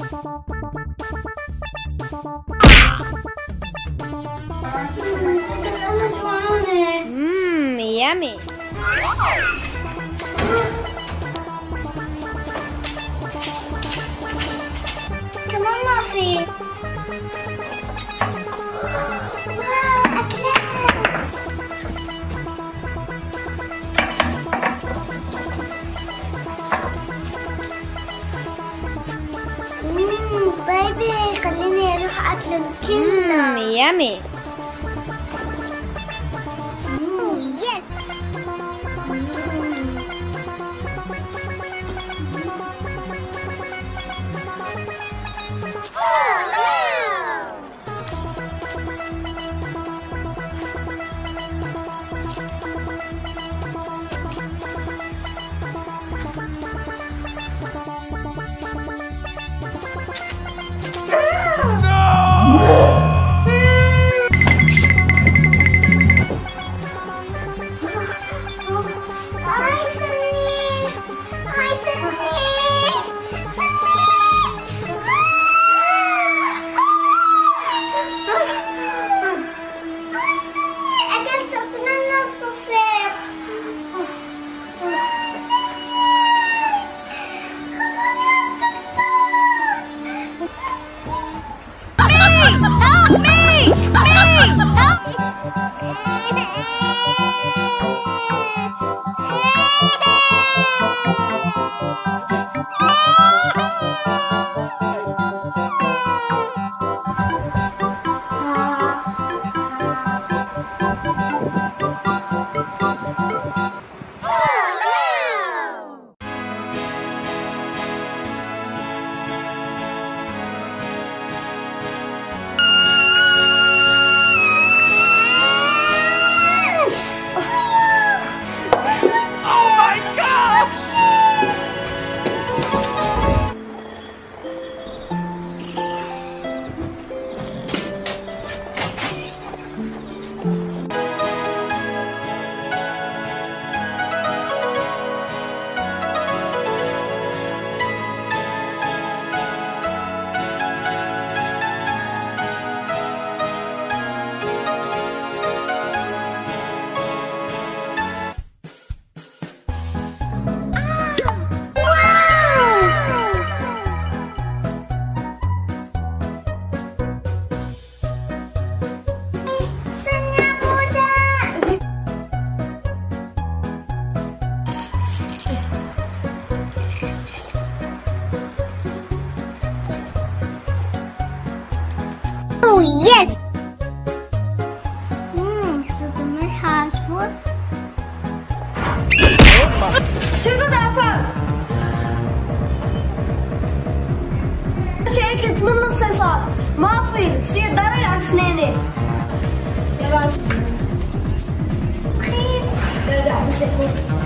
بس أنا جوعانة. يامي. كمان ما في. واو أكلات. بيبي خليني أروح أكل كله. يامي. يس. صوت الملح عصفور. شرطة اطفال. كنت من نص صار ما في تصير ضرر على سنيني. يلا خير. لا بس